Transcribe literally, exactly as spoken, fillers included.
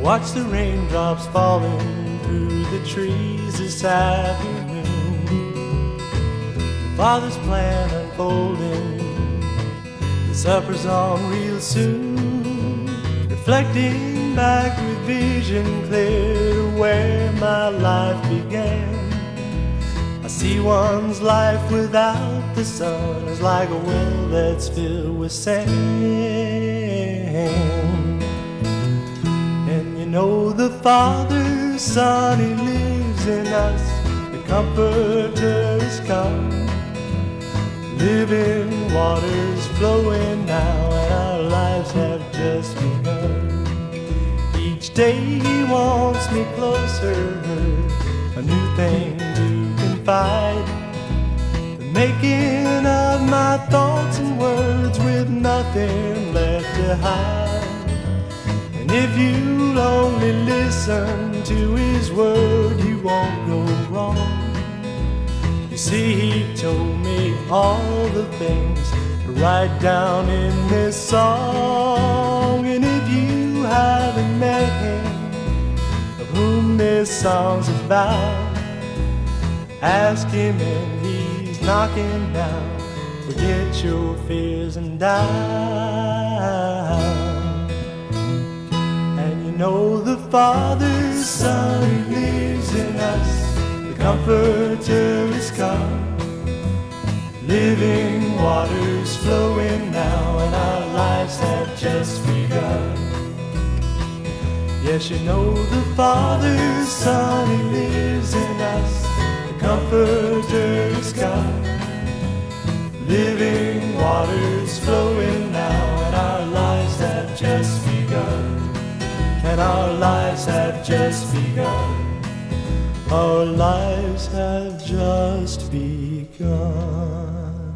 watch the raindrops falling through the trees this afternoon. The Father's plan unfolding, the supper's on real soon. Reflecting back with vision clear to where my life began. I see one's life without the sun is like a well that's filled with sand. And you know the Father, Son, He lives in us. The Comforter is come. Living waters flowing now, and our lives have just begun. Each day He wants me closer, a new thing to confide. The making of my thoughts and words with nothing left to hide. And if you'll only listen to His word, you won't go wrong. You see, He told me all the things to write down in this song. And if you haven't met Him, of whom this song's about, ask Him and He's knocking down. Forget your fears and doubt. And you know the Father's Son, He lives in us. The Comforter is come. Living waters flowing now, and our lives have just begun. Yes, you know the Father's Son, He lives in us. The Comforter is come. Living waters flowing now, and our lives have just begun. And our lives have just begun. Our lives have just begun.